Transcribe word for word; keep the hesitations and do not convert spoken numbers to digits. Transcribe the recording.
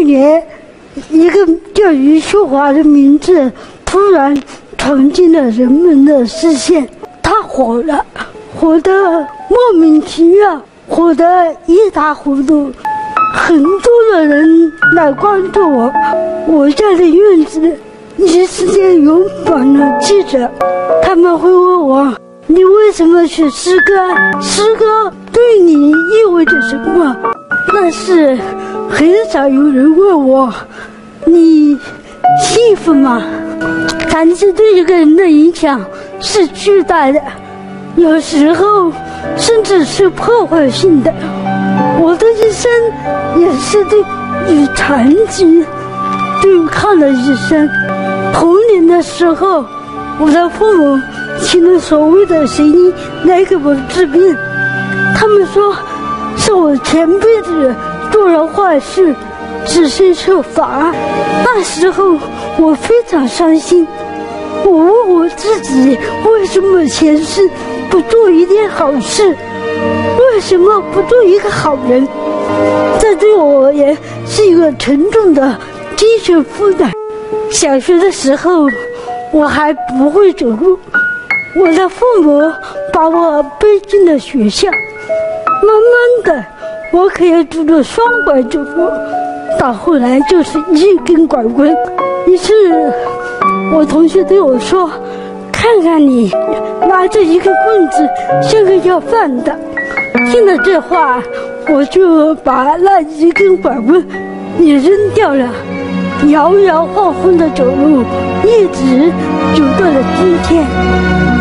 去年，一个叫余秀华的名字突然闯进了人们的视线，他火了，火得莫名其妙，火得一塌糊涂。很多的人来关注我，我家的院子一时间涌满了记者，他们会问我，你为什么学诗歌？诗歌对你意味着什么？但是很少有人问我，你幸福吗？弹琴对一个人的影响是巨大的，有时候甚至是破坏性的。我的一生也是对与残疾对抗的一生。童年的时候，我的父母请了所谓的神医来给我治病，他们说是我前辈子做了坏事，只身受罚。那时候我非常伤心，我问我自己，为什么前世不做一件好事？为什么不做一个好人？这对我而言是一个沉重的精神负担。小学的时候，我还不会走路，我的父母把我背进了学校。慢慢的，我可以拄着双拐走路，到后来就是一根拐棍。于是，我同学对我说：“看看你，拿着一个棍子，像个要饭的。”听了这话，我就把那一根拐棍也扔掉了，摇摇晃晃的走路，一直走到了今天。